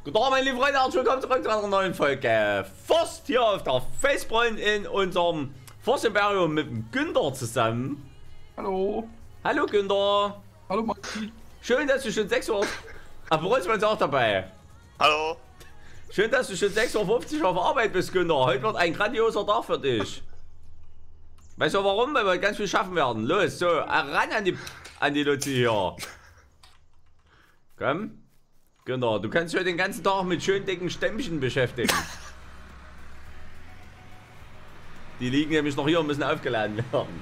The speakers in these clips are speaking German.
Guten Tag, meine lieben Freunde, herzlich willkommen zurück zu einer neuen Folge Forst hier auf der Facepoint in unserem Forst Imperium mit dem Günther zusammen. Hallo. Hallo Günther. Hallo Maxi. Schön, dass du schon 6 Uhr... Aber Rolfsmann ist auch dabei. Hallo. Schön, dass du schon 6:50 Uhr auf Arbeit bist, Günther. Heute wird ein grandioser Tag für dich. Weißt du warum? Weil wir ganz viel schaffen werden. Los, so, ran an die Luzi hier. Komm. Günther, du kannst dich heute den ganzen Tag mit schön dicken Stämmchen beschäftigen. Die liegen nämlich noch hier und müssen aufgeladen werden.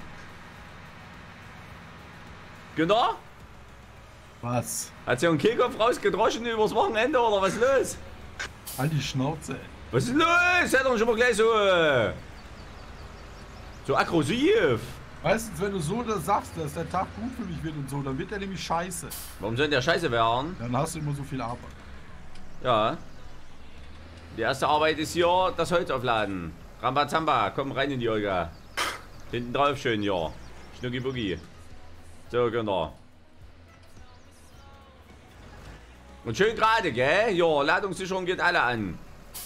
Günther? Was? Hat sich ein Kehlkopf rausgedroschen übers Wochenende oder was ist los? An die Schnauze. Was ist los? Seid doch schon mal gleich so aggressiv. Weißt du, wenn du so das sagst, dass der Tag gut für mich wird und so, dann wird der nämlich scheiße. Warum soll der scheiße werden? Dann hast du immer so viel Arbeit. Ja. Die erste Arbeit ist hier das Holz aufladen. Rambazamba, komm rein in die Olga. Hinten drauf schön hier. Schnucki Boogie. So, Günther. Und schön gerade, gell? Ja, Ladungssicherung geht alle an.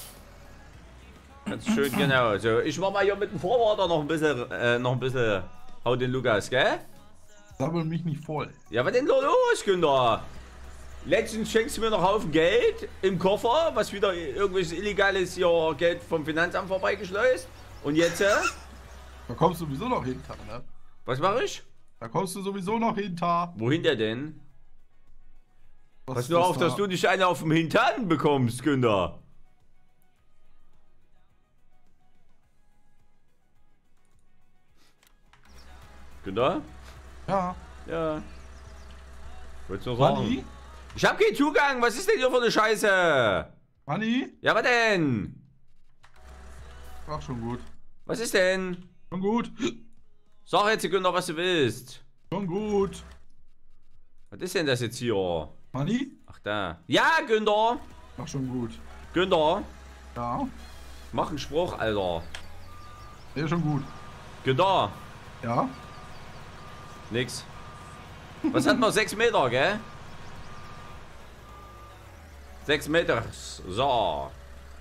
Ganz schön, genau. So, ich mach mal hier mit dem Vorwarter noch ein bisschen hau den Lukas, gell? Sammel mich nicht voll. Ja, was denn los, Günther? Letztens schenkst du mir noch einen Haufen Geld im Koffer, was wieder irgendwelches illegales hier Geld vom Finanzamt vorbeigeschleust. Und jetzt, Da kommst du sowieso noch hinter, ne? was mache ich? Da kommst du sowieso noch hinter. Wohin der denn? Was Pass nur auf, dass du nicht eine auf dem Hintern bekommst, Günther. Günther? Ja. Ja. Wolltest du noch sagen? Manni? Ich hab keinen Zugang. Was ist denn hier für eine Scheiße? Manni? Ja, was denn? Ach, schon gut. Was ist denn? Schon gut. Sag jetzt, Günther, was du willst. Schon gut. Was ist denn das jetzt hier? Manni? Ach, da. Ja, Günther. Ach, schon gut. Günther. Ja. Mach einen Spruch, Alter. Ja, schon gut. Günther. Ja. Nix. Was hat man? 6 Meter, gell? 6 Meter. So.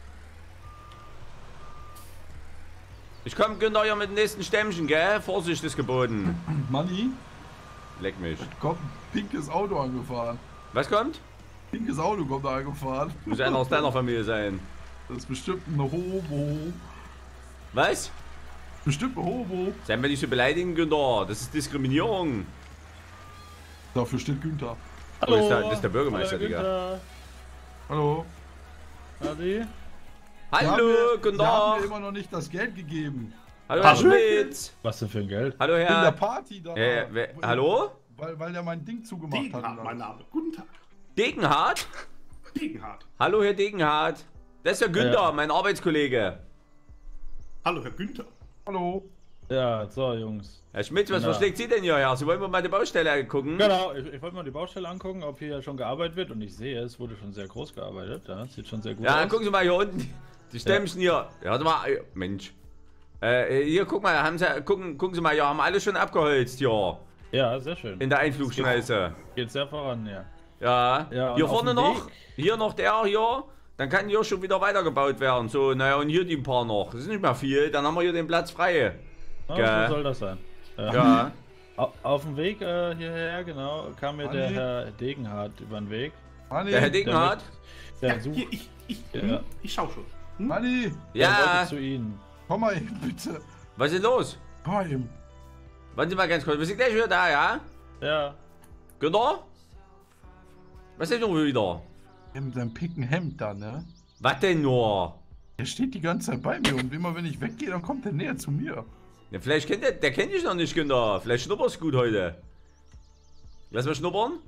Ich komm, Günther, hier mit dem nächsten Stämmchen, gell? Vorsicht ist geboten. Manni? Leck mich. Kommt ein pinkes Auto angefahren. Was kommt? Pinkes Auto kommt da angefahren. Muss einer aus deiner Familie sein. Das ist bestimmt ein Hobo. Was? Bestimmt ein Hobo. Seien wir nicht so beleidigen, Günther. Das ist Diskriminierung. Dafür steht Günther. Oh, das ist der Bürgermeister, Digga. Hallo. Adi? Hallo, Wir Günther. haben mir immer noch nicht das Geld gegeben. Hallo, Herr Schmidt. Was denn für ein Geld? Hallo, In der Herr. Party da. Hallo? Weil der mein Ding zugemacht hat. Degenhardt, oder? mein Name. Guten Tag. Degenhardt? Degenhardt. Hallo, Herr Degenhardt. Das ist der Günther, Ja. mein Arbeitskollege. Hallo, Herr Günther. Hallo. Ja, so Jungs. Herr Schmidt, was Ja. verschlägt Sie denn hierher? Sie wollen mal die Baustelle gucken? Genau, ich wollte mal die Baustelle angucken, ob hier schon gearbeitet wird. Und ich sehe, es wurde schon sehr groß gearbeitet. Ja, sieht schon sehr gut Ja, aus. gucken Sie mal hier unten. Die Stämmchen hier. Ja, warte mal. Mensch. Hier, guck mal, gucken Sie mal, hier haben alle schon abgeholzt hier. Ja, sehr schön. In der Einflugschneise. Geht sehr voran, ja. Ja. Ja, und Hier auf vorne dem noch. Weg? Hier noch der hier. Dann kann hier schon wieder weitergebaut werden. So, naja, und hier die ein paar noch. Das ist nicht mehr viel. Dann haben wir hier den Platz frei. Ja, Gell. so soll das sein. Ja. Auf dem Weg hierher, genau, kam mir der Andi? Herr Degenhardt über den Weg. Manni. Der Herr Degenhardt. Der Ja, sucht, hier, Ja. ich schau schon. Manni. der Ja. wollte zu Ihnen. Komm mal eben, bitte. Was ist los? Komm mal eben. Warten Sie mal ganz kurz. Wir sind gleich wieder da, ja? Ja. Günther? Was ist denn nur wieder? Der mit seinem picken Hemd da, ne? Was denn nur? Der steht die ganze Zeit bei mir und immer wenn ich weggehe, dann kommt der näher zu mir. Ja, vielleicht kennt der kennt dich noch nicht, Günther. Vielleicht schnupperst gut heute. Lass mal schnuppern.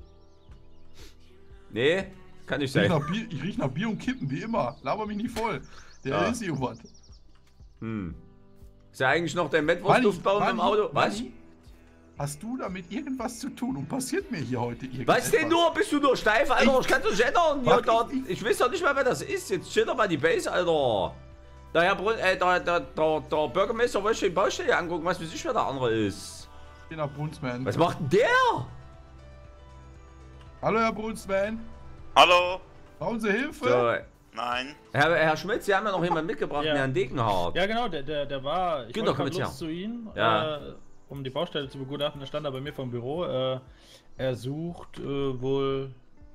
Nee, kann nicht Ich riech sein. nach Bier, ich riech nach Bier und Kippen, wie immer. Laber mich nicht voll. Der Ja. ist irgendwas. Hm. Ist ja eigentlich noch dein Mettwurstduftbaum im Auto? Was? Manni, hast du damit irgendwas zu tun und passiert mir hier heute irgendwas? Was denn nur? Bist du nur steif, Alter? Ich kann doch nicht ändern. Mach Ja, da, ich nicht. ich weiß doch nicht mehr, wer das ist. Jetzt chill doch mal die Base, Alter. Der Herr der Bürgermeister wollte die Baustelle angucken, was weiß ich, wer der andere ist. Je nach Brunsman. Was macht denn der? Hallo, Herr Brunsman. Hallo. Brauchen Sie Hilfe? So, Nein. Herr Schmitz, Sie haben ja noch jemanden mitgebracht, Ja. Herrn Degenhardt. Ja, genau, der war. Ich Günther, wollte komm gerade jetzt los zu ihm, Ja. um die Baustelle zu begutachten. Da stand er bei mir vom Büro. Er sucht wohl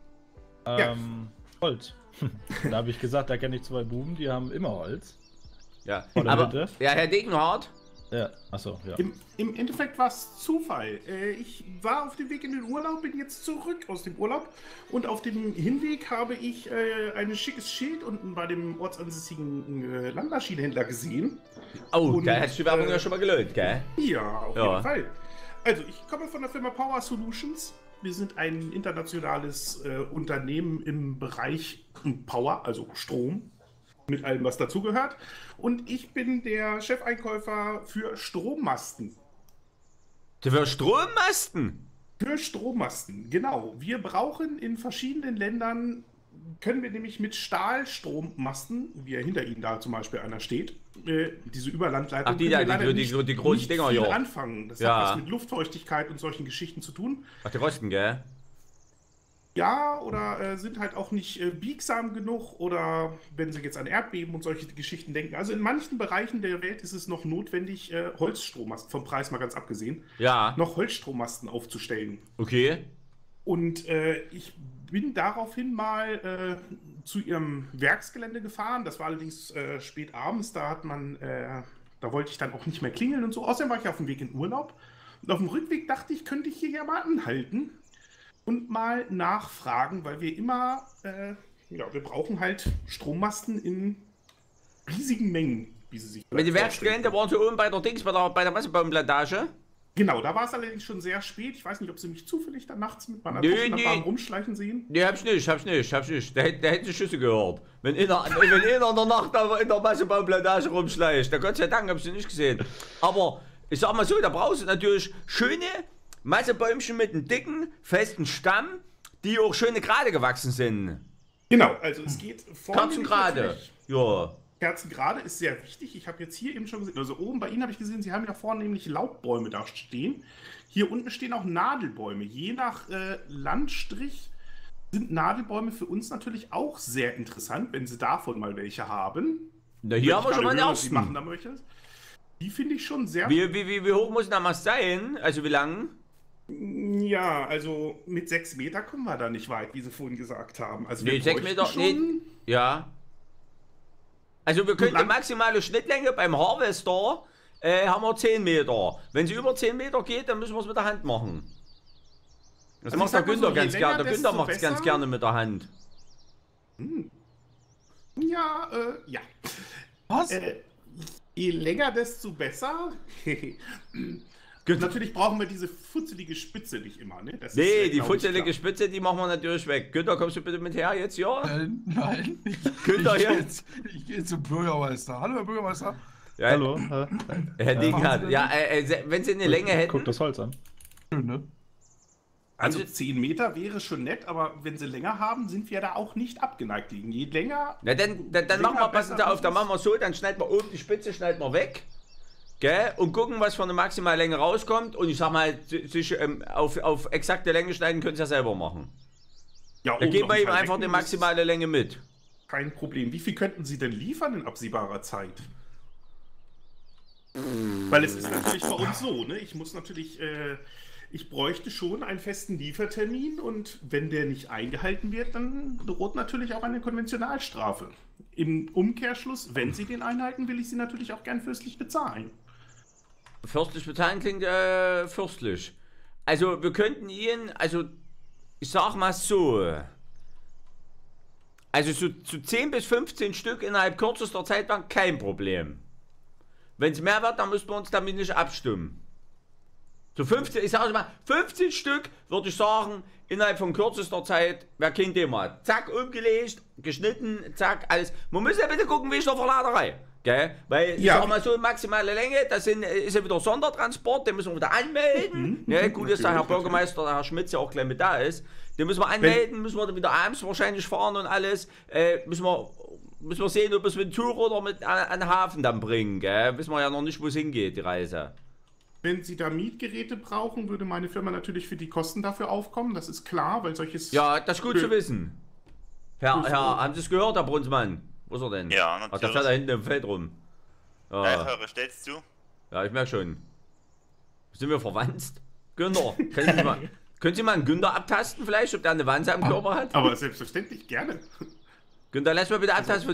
Holz. Da habe ich gesagt, da kenne ich 2 Buben, die haben immer Holz. Ja, Vor der aber, Hütte. ja, Herr Degenhardt. Ja, achso, ja. Im Endeffekt war es Zufall. Ich war auf dem Weg in den Urlaub, bin jetzt zurück aus dem Urlaub und auf dem Hinweg habe ich ein schickes Schild unten bei dem ortsansässigen Landmaschinenhändler gesehen. Oh, Und, da hättest du die Werbung ja schon mal gelohnt, gell? Ja, auf Ja. jeden Fall. Also, ich komme von der Firma Power Solutions. Wir sind ein internationales Unternehmen im Bereich Power, also Strom, mit allem, was dazugehört. Und ich bin der Chefeinkäufer für Strommasten. Für Strommasten? Für Strommasten, genau. Wir brauchen in verschiedenen Ländern, können wir nämlich mit Stahlstrommasten, wie hinter Ihnen da zum Beispiel einer steht, diese Überlandleitung, Ach, die können da, wir leider die großen nicht Dinger, viel ja. anfangen. Das Ja. hat was mit Luftfeuchtigkeit und solchen Geschichten zu tun. Ach, die Rosten, gell? Ja, oder sind halt auch nicht biegsam genug, oder wenn Sie jetzt an Erdbeben und solche Geschichten denken. Also in manchen Bereichen der Welt ist es noch notwendig, Holzstrommasten, vom Preis mal ganz abgesehen, Ja. noch Holzstrommasten aufzustellen. Okay. Und ich bin daraufhin mal zu ihrem Werksgelände gefahren. Das war allerdings spät abends, da wollte ich dann auch nicht mehr klingeln und so. Außerdem war ich auf dem Weg in Urlaub. Und auf dem Rückweg dachte ich, könnte ich hier ja mal anhalten und mal nachfragen, weil wir immer, wir brauchen halt Strommasten in riesigen Mengen, wie sie sich Mit den vielleicht Werksgelände vorstellen waren Sie oben bei der Dings, bei der Massenbaumplantage? Genau, da war es allerdings schon sehr spät. Ich weiß nicht, ob Sie mich zufällig dann nachts mit meiner Nö, Tochter nach nö. Bahn rumschleichen sehen. Nee, hab ich nicht. Da hätten Sie Schüsse gehört. Wenn einer in der Nacht in der Massenbaumplantage rumschleicht, da Gott sei Dank hab ich sie nicht gesehen. Aber ich sag mal so, da brauchst du natürlich schöne Massebäumchen mit einem dicken, festen Stamm, die auch schöne gerade gewachsen sind. Genau, also es geht Kerzen gerade. natürlich- Ja. Kerzengerade ist sehr wichtig. Ich habe jetzt hier eben schon gesehen, also oben bei Ihnen habe ich gesehen, Sie haben ja vorne nämlich Laubbäume da stehen. Hier unten stehen auch Nadelbäume. Je nach Landstrich sind Nadelbäume für uns natürlich auch sehr interessant, wenn Sie davon mal welche haben. Na, hier Wenn haben wir ich schon mal gerade den höre, Sie machen ersten. da welche. Die finde ich schon sehr... Wie hoch muss der Mast sein? Also wie lang? Ja, also mit 6 Meter kommen wir da nicht weit, wie Sie vorhin gesagt haben. Also Nee, wir 6 bräuchten Meter, schon... nee. Ja. Also wir können die lang- maximale Schnittlänge beim Harvester haben wir 10 Meter. Wenn sie über 10 Meter geht, dann müssen wir es mit der Hand machen. Das Also macht ich der sag mal Günther so, je ganz länger, gerne. Der Günther desto macht es ganz besser. gerne mit der Hand. Ja, ja. Was? Je länger, desto besser. Natürlich brauchen wir diese futzelige Spitze nicht immer, ne? Das ist, Nee, die glaub ich, futzelige klar. Spitze, die machen wir natürlich weg. Günther, kommst du bitte mit her jetzt, ja? Nein. Günther, ich gehe jetzt. ich gehe zum Bürgermeister. Hallo, Herr Bürgermeister. Ja, Hallo. Herr Degenhardt. Machen Sie Ja, wenn sie eine Länge hätten. Guck das Holz an. Schön, ne? Also 10 Meter wäre schon nett, aber wenn sie länger haben, sind wir da auch nicht abgeneigt gegen. Je länger... Na, dann machen wir, passen Sie auf, dann machen wir so, dann schneiden wir oben die Spitze, schneiden wir weg. Gell? Und gucken, was für eine maximale Länge rauskommt. Und ich sag mal, sich auf exakte Länge schneiden können Sie ja selber machen. Ja, Dann oben geben noch wir ein ihm paar einfach die Decken, maximale Länge mit. ist kein Problem. Wie viel könnten Sie denn liefern in absehbarer Zeit? Weil es ist natürlich bei uns so, ne? Ich muss natürlich... ich bräuchte schon einen festen Liefertermin, und wenn der nicht eingehalten wird, dann droht natürlich auch eine Konventionalstrafe. Im Umkehrschluss, wenn Sie den einhalten, will ich Sie natürlich auch gern fürstlich bezahlen. Fürstlich bezahlen klingt fürstlich. Also wir könnten ihn, also ich sag mal so, also zu 10 bis 15 Stück innerhalb kürzester Zeit waren kein Problem. Wenn es mehr wird, dann müssten wir uns damit nicht abstimmen. So 15, ich sage mal, 15 Stück würde ich sagen, innerhalb von kürzester Zeit wäre kein Thema. Zack, umgelegt, geschnitten, zack, alles. Man muss ja bitte gucken, wie ich der Verladerei. Gell? Weil, ich Ja. sag mal so, maximale Länge, das ist ja wieder Sondertransport, den müssen wir wieder anmelden. Ja, gut, dass der Herr natürlich. Bürgermeister, der Herr Schmitz ja auch gleich mit da ist. Den müssen wir anmelden, müssen wir dann wieder abends wahrscheinlich fahren und alles. Müssen wir sehen, ob wir es mit dem Tuch oder an den Hafen dann bringen. Gell? Wissen wir ja noch nicht, wo es hingeht, die Reise. Wenn Sie da Mietgeräte brauchen, würde meine Firma natürlich für die Kosten dafür aufkommen. Das ist klar, weil solches... Ja, das ist gut zu wissen. Haben Sie es gehört, Herr Brunsmann? Wo ist er denn? Ja, Ach, natürlich. der fährt da hinten im Feld rum. Ja, ich Ja, höre stets zu. ja, ich merke schon. Sind wir verwandt? Günther, können Sie mal einen Günther abtasten vielleicht, ob der eine Wanze am Körper hat? Aber selbstverständlich, gerne. Günther, lass mal bitte abtasten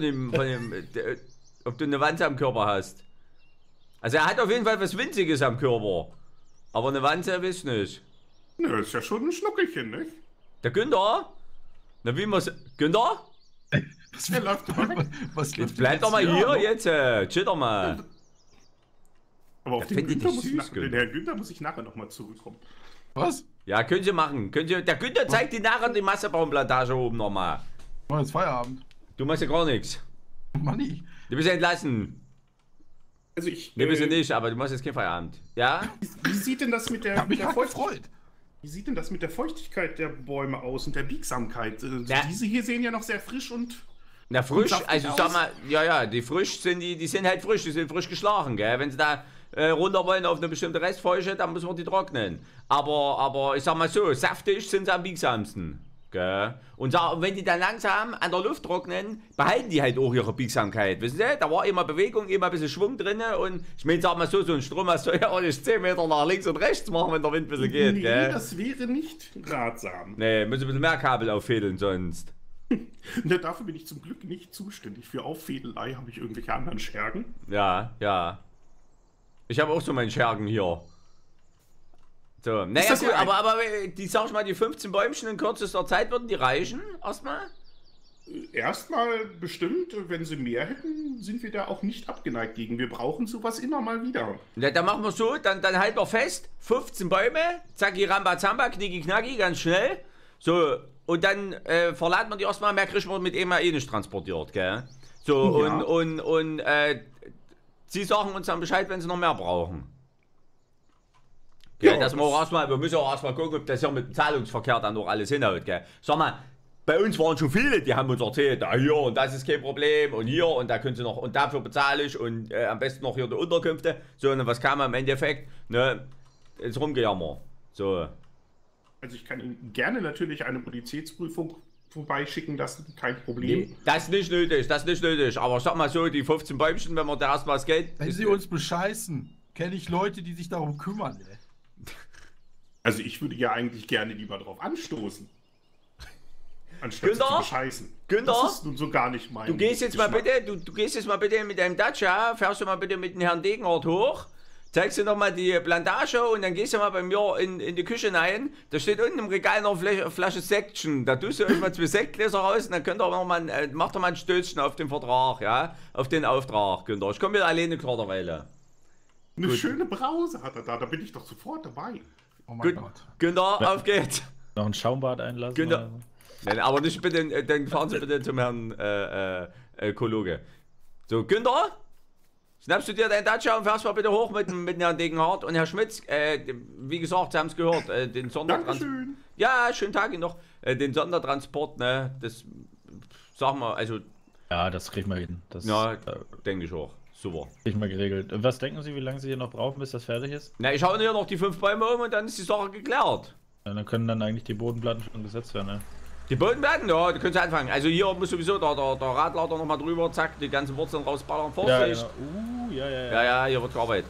ob du eine Wanze am Körper hast. Also er hat auf jeden Fall was Winziges am Körper. Aber eine Wanze, weiß nicht. Nö, ist ja schon ein Schnuckelchen, nicht? Der Günther? Na wie man's... Günther? Der läuft doch. Was Jetzt bleib doch mal hier jetzt, chill doch mal. Aber auf Das den find ich Günther nicht muss ich süß, den Günther. Herrn Günther muss ich nachher nochmal zurückkommen. Was? Ja, können Sie machen. Der Günther zeigt Ihnen nachher die Massebaumplantage oben nochmal. War jetzt Feierabend. Du machst ja gar nichts. Manni. Du bist entlassen. Also ich. Ne, bist du nicht, aber du machst jetzt kein Feierabend. Ja? Wie sieht denn das mit Ich hab mich der grad gefreut. Wie sieht denn das mit der Feuchtigkeit der Bäume aus und der Biegsamkeit? Ja. Diese hier sehen ja noch sehr frisch und. Na frisch, saftig also ich aus. sag mal, ja, die frisch sind, die sind halt frisch, die sind frisch geschlagen, gell? Wenn sie da runter wollen auf eine bestimmte Restfeuchte, dann müssen wir die trocknen. Aber ich sag mal so, saftig sind sie am biegsamsten, gell? Und wenn die dann langsam an der Luft trocknen, behalten die halt auch ihre Biegsamkeit, wissen Sie? Da war immer Bewegung, immer ein bisschen Schwung drin und ich meine, sag mal so ein Strommast soll ja auch nicht 10 Meter nach links und rechts machen, wenn der Wind ein bisschen geht, Nee, gell? das wäre nicht ratsam. Nee, müssen ein bisschen mehr Kabel auffädeln sonst. Ne, dafür bin ich zum Glück nicht zuständig. Für Auffädelei habe ich irgendwelche anderen Schergen. Ja. Ich habe auch so meinen Schergen hier. So, naja das gut, ja aber die, sag ich mal, die 15 Bäumchen in kürzester Zeit würden die reichen, erstmal? Erstmal bestimmt, wenn sie mehr hätten, sind wir da auch nicht abgeneigt gegen. Wir brauchen sowas immer mal wieder. Ja, dann machen wir so, dann halten wir fest, 15 Bäume, zacki Rambazamba, knicki knacki, ganz schnell. So, und dann verladen wir die erstmal, mehr kriegen wir mit eh nicht transportiert, gell? So, Ja. und Sie sagen uns dann Bescheid, wenn Sie noch mehr brauchen. Ja, Ja, dass wir müssen auch erstmal gucken, ob das hier mit dem Zahlungsverkehr dann noch alles hinhaut, gell? Sag mal, bei uns waren schon viele, die haben uns erzählt, ja, hier und das ist kein Problem und hier und da können Sie noch und dafür bezahle ich und am besten noch hier die Unterkünfte. So, und was kam im Endeffekt? Ne, ist rumgejammer. So. Also ich kann Ihnen gerne natürlich eine Bonitätsprüfung vorbeischicken lassen, kein Problem. Das ist nicht nötig, aber sag mal so, die 15 Bäumchen, wenn wir da erstmal das Geld... Wenn sie uns bescheißen, kenne ich Leute, die sich darum kümmern. Ey. Also ich würde ja eigentlich gerne lieber drauf anstoßen. Anstatt sie Günther? zu bescheißen. Günther? Das ist nun so gar nicht mein Du gehst jetzt mal Geschmack. bitte, du gehst jetzt mal bitte mit deinem Dacia, fährst du mal bitte mit dem Herrn Degenhardt hoch, zeigst du noch mal die Plantage und dann gehst du mal bei mir in die Küche rein. Da steht unten im Regal noch eine Flasche Sektchen. Da tust du euch mal 2 Sektgläser raus und dann könnt ihr noch mal, macht ihr mal ein Stößchen auf den Vertrag, ja, auf den Auftrag, Günther. Ich komme wieder alleine klar derweile. Eine schöne Brause hat er da bin ich doch sofort dabei. Oh mein Gut, Gott. Günther, auf geht's. Noch ein Schaumbad einlassen. Günther. oder so? Nein, aber nicht bitte, dann fahren Sie bitte zum Herrn Kologe. So, Günther, schnappst du dir dein Dacia und fährst mal bitte hoch mit dem Herrn Degenhardt und Herr Schmitz, wie gesagt, Sie haben es gehört, den Sondertransport. Dankeschön. Ja, schönen Tag Ihnen noch. Den Sondertransport, ne, das sagen wir, also, Ja, das kriegen wir hin. Das ja, denke ich auch. Super. kriegen wir geregelt. Was denken Sie, wie lange Sie hier noch brauchen, bis das fertig ist? Na, ich hau hier noch die 5 Bäume um und dann ist die Sache geklärt. Ja, dann können dann eigentlich die Bodenplatten schon gesetzt werden, ne? Die Bodenplatten, ja, da können Sie anfangen. Also hier muss sowieso der Radlader nochmal drüber, zack, die ganzen Wurzeln rausballern, Vorsicht. Ja. Ja, hier wird gearbeitet.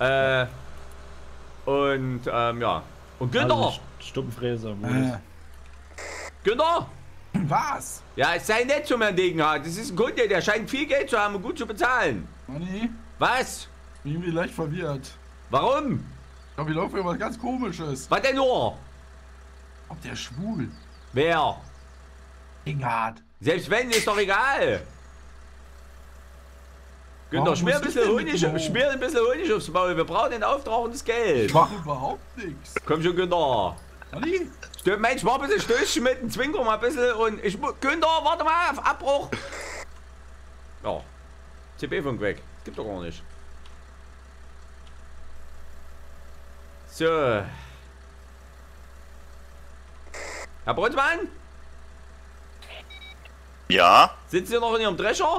Ja. Und Günther! Also, Stuppenfräser. Günther! Was? Ja, es sei nett zum Herrn Degenhardt. Das ist ein Kunde, der scheint viel Geld zu haben und gut zu bezahlen. Manni, Was? bin irgendwie leicht verwirrt. Warum? Ich glaube, hier läuft irgendwas ganz Komisches. Was denn nur? Ob der schwul? Wer? Ingard. Selbst wenn, ist doch egal. Günther, Warum schmier ein muss bisschen ich denn mit Honig, dem schmier ein bisschen Honig aufs Maul. Wir brauchen den Auftrag und das Geld. Ich mache überhaupt nichts. Komm schon, Günther. Manni, Mensch, mach ein bisschen Stößchen mit, ein Zwinker mal ein bisschen und ich... Günther, warte mal, auf Abbruch. Ja, CB-Funk weg. Gibt doch gar nicht. So. Herr Brunsmann, Ja? sitzen Sie noch in Ihrem Drescher?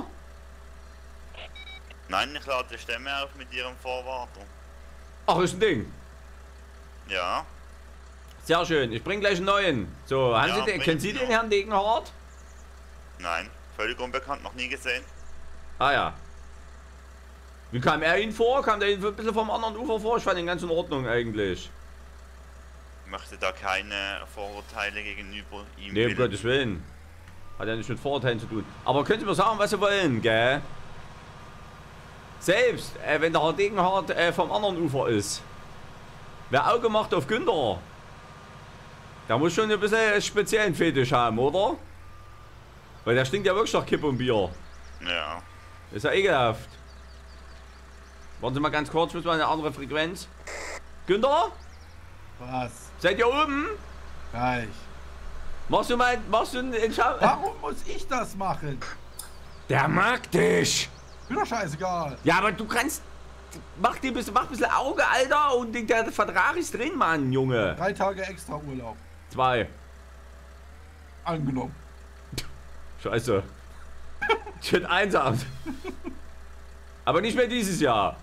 Nein, ich lade die Stimme auf mit Ihrem Vorwarter. Ach, ist ein Ding. Ja? Sehr schön, ich bringe gleich einen neuen. So, haben Ja, Sie den, bring kennen Sie ihn den noch. Herrn Degenhardt? Nein, völlig unbekannt, noch nie gesehen. Ah ja. Wie kam er Ihnen vor? Kam der Ihnen ein bisschen vom anderen Ufer vor? Ich fand ihn ganz in Ordnung eigentlich. Ich möchte da keine Vorurteile gegenüber ihm Nee, um bilden. Gottes Willen. Hat ja nicht mit Vorurteilen zu tun. Aber können Sie mir sagen, was Sie wollen, gell? Selbst, wenn der Herr Degenhardt vom anderen Ufer ist. Wer Auge macht auf Günther, der muss schon ein bisschen speziellen Fetisch haben, oder? Weil der stinkt ja wirklich nach Kippe und Bier. Ja. Ist ja ekelhaft. Warten Sie mal ganz kurz, müssen wir eine andere Frequenz. Günther? Was? Seid ihr oben? Gleich. Machst du einen Schau... Warum muss ich das machen? Der mag dich! Mir doch scheißegal. Ja, aber du kannst... Mach ein bisschen Auge, Alter, und der Vertrag ist drin, Mann, Junge. 3 Tage extra Urlaub. 2. Angenommen. Scheiße. Shit, einsam. Aber nicht mehr dieses Jahr.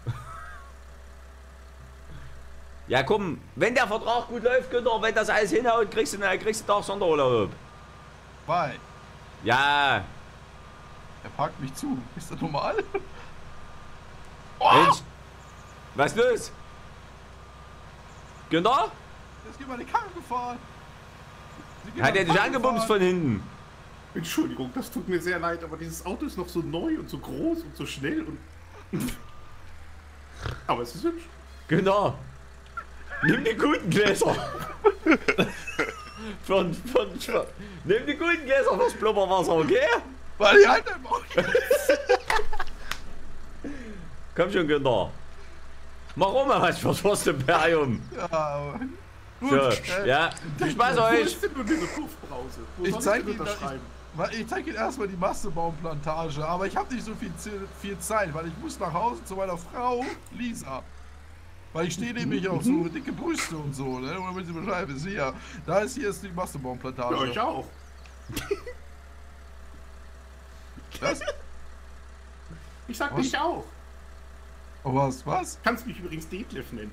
Ja, komm, wenn der Vertrag gut läuft, Günther, wenn das alles hinhaut, kriegst du doch Sonderurlaub. 2. Ja, Er packt mich zu. Ist das normal? Mensch. Was ist los? Günther? Jetzt geht meine Karre gefahren. Hat er dich angebumst von hinten? Entschuldigung, das tut mir sehr leid, aber dieses Auto ist noch so neu und so groß und so schnell und... aber es ist hübsch. Günther. Nimm die guten Gläser. Nimm die guten Gläser fürs Blubberwasser, okay? Weil die halt im Auto. Komm schon, Günther. Mach auch mal was fürs Forstimperium. Ja, aber gut. So, ja, viel Spaß Wo euch. ist denn nur diese Puffbrause? Wo Ich soll zeig denn Ihnen, unterschreiben? ich zeig Ihnen erstmal die Mastebaumplantage, aber ich habe nicht so viel Zeit, weil ich muss nach Hause zu meiner Frau Lisa. Weil ich stehe nämlich auf so dicke Brüste und so, ne? Und damit Sie Bescheid wissen, hier. Hier ist die Mastebaumplantage. Ja, ich auch. Was? Ich sag Was? dich auch. Oh, was? Kannst mich übrigens Detlef nennen.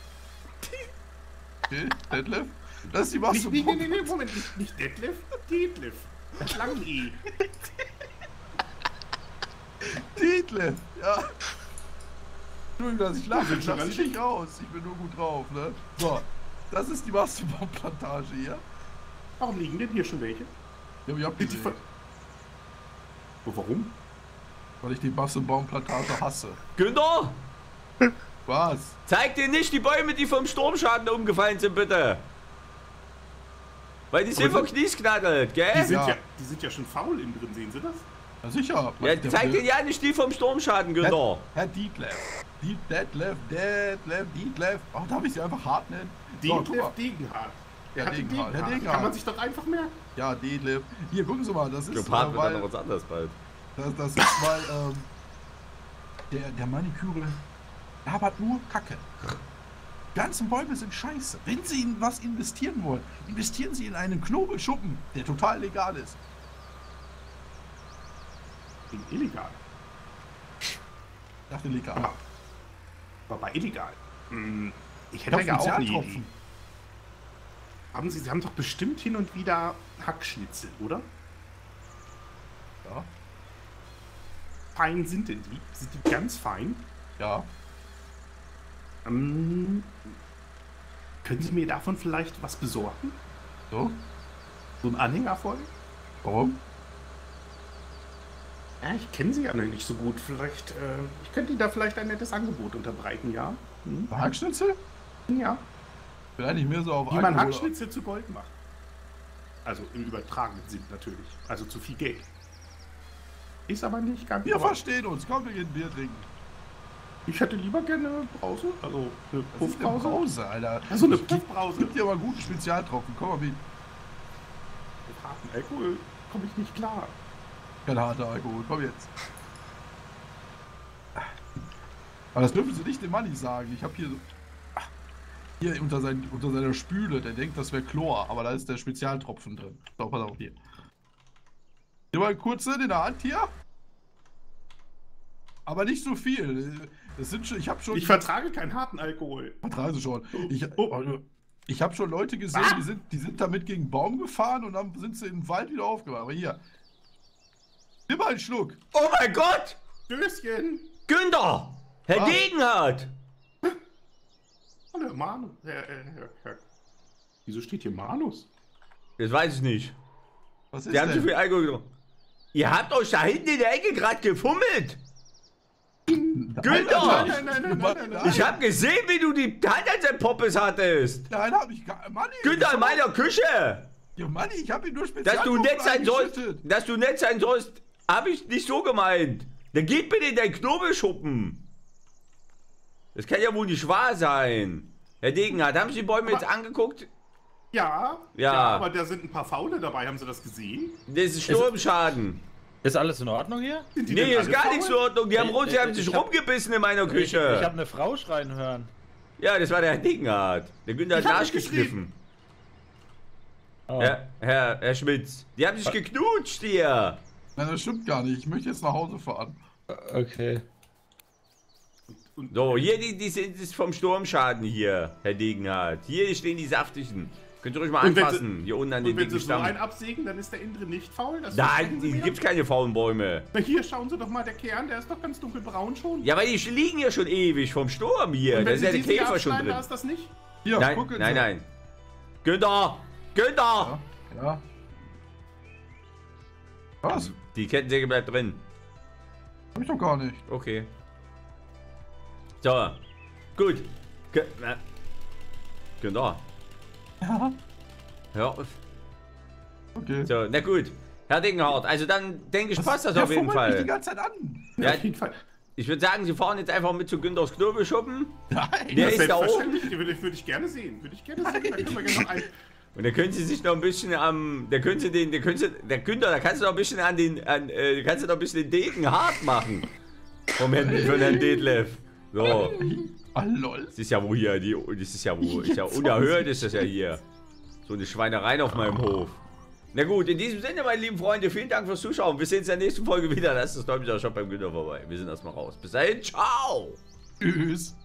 Okay, Detlef? Das ist die Nee, Mastebaumplantage. Moment, nicht Detlef, Detlef. Das lange E. Detlef, ja. Entschuldigung, dass ich lache. Ich lache ganz nicht aus. Ich bin nur gut drauf, ne? So, das ist die Mastebaumplantage hier. Warum liegen denn hier schon welche? Ja, ich hab Sind die gesehen, von... Oh, warum? weil ich die Mastebaumplantage hasse. Günther, Was? zeig dir nicht die Bäume, die vom Sturmschaden umgefallen sind, bitte. Weil die sind Aber vom Knies knackelt, Die gell? sind, Ja. die sind ja schon faul innen drin, sehen Sie das? Ja, sicher. Ja, zeig dir ja nicht die vom Sturmschaden, Günther. Herr Detlef. Detlef. Oh, darf ich sie einfach hart nennen? So, guck Detlef mal. Degenhardt. Ja, Hatte Degenhardt. Herr Kann Degenhardt. man sich doch einfach merken. Ja, Detlef. Hier, gucken Sie mal, das ist, Gepaart wird dann weil, noch was anderes bald. das ist, weil, der Maniküre labert nur Kacke. Die ganzen Bäume sind scheiße. Wenn Sie in was investieren wollen, investieren Sie in einen Knobelschuppen, der total legal ist. Illegal. Ich dachte legal. Aber bei illegal. Ich Ich hätte hab ja auch eine Idee. Spezialtropfen. Sie haben doch bestimmt hin und wieder Hackschnitzel, oder? Ja. Fein sind denn die? Sind die ganz fein? Ja. Können Sie mir davon vielleicht was besorgen? So. So ein Anhänger voll? Warum? Ja, ich kenne Sie ja noch nicht so gut. Vielleicht, ich könnte Ihnen da vielleicht ein nettes Angebot unterbreiten, ja? Hackschnitzel? Ja. Bin eigentlich mehr so auf Wie man Alkohol- Hackschnitzel zu Gold macht. Also im übertragenen Sinn natürlich. Also zu viel Geld. Ist aber nicht ganz. Wir aber verstehen uns. Komm, wir gehen Bier trinken. ich hätte lieber gerne eine Brause. Also eine Das ist eine Puffbrause. Brause, Alter. Also eine Es gibt- Puffbrause. gibt hier aber guten Spezialtropfen. Komm mal mit. Mit harten Alkohol komme ich nicht klar. Kein harter Alkohol. Komm jetzt. Aber das dürfen Sie nicht dem Manni sagen. Ich habe hier so... Hier unter seiner Spüle. Der denkt, das wäre Chlor. Aber da ist der Spezialtropfen drin. So, pass auf hier. Hier mal kurz in der Hand hier. Aber nicht so viel. Das sind schon... Ich habe schon... Ich vertrage keinen harten Alkohol. Vertrage schon. Ich habe schon Leute gesehen, die sind damit gegen einen Baum gefahren und dann sind sie in den Wald wieder aufgewacht. Aber hier. mal einen Schluck. Oh mein Gott! Stößchen. Günther! Herr Was? Degenhardt! Hallo, Manus. Wieso steht hier Manus? Das weiß ich nicht. Was ist Die haben zu denn? viel Alkohol getrunken. Ihr habt euch da hinten in der Ecke gerade gefummelt. Günther! Nein. Ich hab gesehen, wie du die Hand an seinem Poppes hattest. Nein, hab ich gar Manni! Günther in meiner Küche. Ja, Manni, ich hab ihn nur speziell. Dass du nett sein sollst, habe ich nicht so gemeint. Dann geht bitte in deinen Knobelschuppen. Das kann ja wohl nicht wahr sein. Herr Degenhardt, haben Sie die Bäume jetzt angeguckt? Ja, Ja. aber da sind ein paar Faule dabei. Haben Sie das gesehen? Das ist Sturmschaden. Ist alles in Ordnung hier? Sind die Nee, denn hier ist alle gar nichts in faul? Ordnung. Die haben sich ich hab- rumgebissen in meiner Ich Küche. habe eine Frau schreien hören. Ja, das war der Herr Degenhardt. Der Günther hat Ich hab Arsch nicht geschliffen. Oh. Herr Schmitz. Die haben sich geknutscht hier. Nein, das stimmt gar nicht. Ich möchte jetzt nach Hause fahren. Okay. So, hier, die sind es vom Sturmschaden hier, Herr Degenhardt. Hier stehen die saftigen. Könnt ihr euch mal Und wenn anfassen, hier unten an den Und wenn dicken Sie so einen Stamm. absägen, dann ist der innere nicht faul? Das Nein, versprechen Sie hier mir? gibt's keine faulen Bäume. Na hier, schauen Sie doch mal, der Kern, der ist doch ganz dunkelbraun schon. Ja, weil die liegen ja schon ewig vom Sturm hier. Und Da wenn ist ja Sie der die Käfer schon abschneiden, da drin. ist das nicht? Hier, Nein, gucken nein, Sie. nein. Günther! Günther! Ja. Was? Die Kettensäge bleibt drin. Hab ich doch gar nicht. Okay. So. Gut. Günther. Ja. Hör auf. Okay. So, na gut. Herr Degenhardt, also dann denke ich, passt das Der auf jeden fummelt mich die Fall. ganze Zeit an. Ja, Auf jeden Fall. ich würde sagen, Sie fahren jetzt einfach mit zu Günthers Knobelschuppen. Nein. Der ist da oben. Selbstverständlich, würde ich gerne sehen. Würde ich gerne sehen. Da können wir gerne noch ein. Und dann können Sie sich noch ein bisschen am. Der Günther, da kannst du noch ein bisschen kannst du noch ein bisschen den Degen hart machen. Von Herrn Detlef. So. Ah, lol. Das ist ja wohl hier, das ist ja wohl, ist ja unerhört ist das ja hier. So eine Schweinerei auf meinem Hof. Na gut, in diesem Sinne, meine lieben Freunde, vielen Dank fürs Zuschauen. Wir sehen uns in der nächsten Folge wieder. Lasst das Däumchen auch schon beim Günther vorbei. Wir sind erstmal raus. Bis dahin, ciao! Tschüss.